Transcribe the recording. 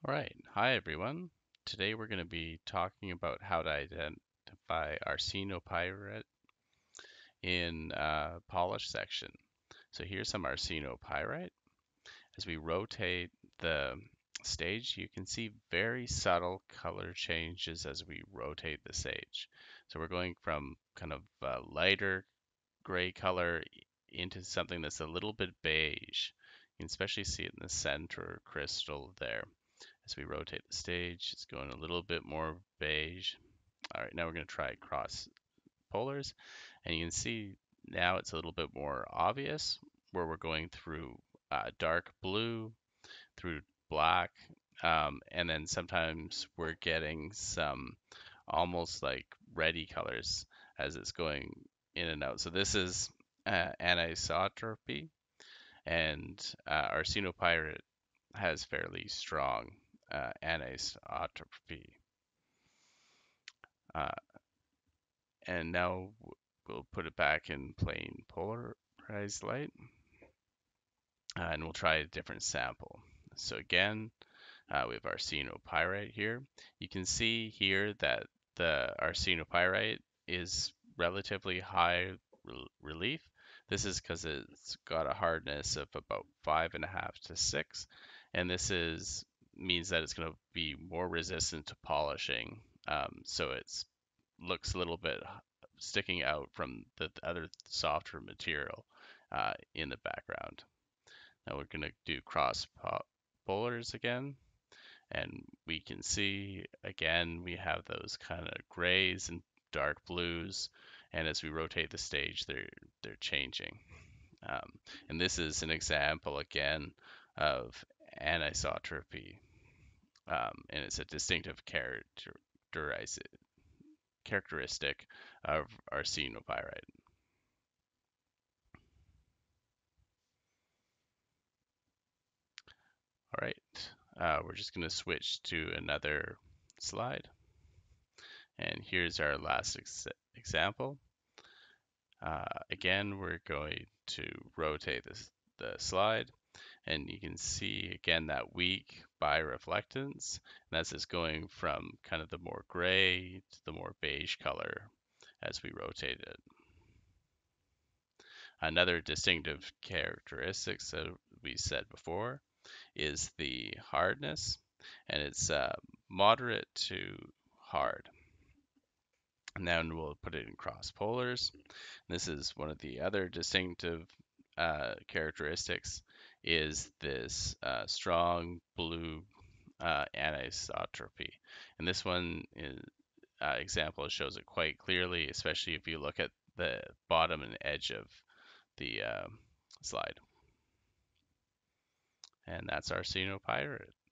All right, hi everyone. Today we're going to be talking about how to identify arsenopyrite in polish section. So here's some arsenopyrite. As we rotate the stage, you can see very subtle color changes as we rotate the stage. So we're going from kind of lighter gray color into something that's a little bit beige. You can especially see it in the center crystal there. As we rotate the stage, it's going a little bit more beige. All right, now we're going to try cross polars, and you can see now it's a little bit more obvious where we're going through dark blue, through black, and then sometimes we're getting some almost like reddy colors as it's going in and out. So this is anisotropy, and arsenopyrite has fairly strong anisotropy. Uh, and now we'll put it back in plain polarized light, and we'll try a different sample. So again, we have arsenopyrite here. You can see here that the arsenopyrite is relatively high relief. This is because it's got a hardness of about 5.5 to 6, and this is means that it's going to be more resistant to polishing. So it's looks a little bit sticking out from the other softer material in the background. Now we're going to do cross polars again, and we can see again we have those kind of grays and dark blues, and as we rotate the stage they're changing. And this is an example again of anisotropy, and it's a distinctive characteristic of arsenopyrite. All right, we're just going to switch to another slide, and here's our last example. Again, we're going to rotate the slide, and you can see again that weak bireflectance, and that's just going from kind of the more gray to the more beige color as we rotate it. Another distinctive characteristics that we said before is the hardness, and it's moderate to hard. Now we'll put it in cross polars. This is one of the other distinctive characteristics is this strong blue anisotropy. And this one is, example shows it quite clearly, especially if you look at the bottom and edge of the slide. And that's arsenopyrite.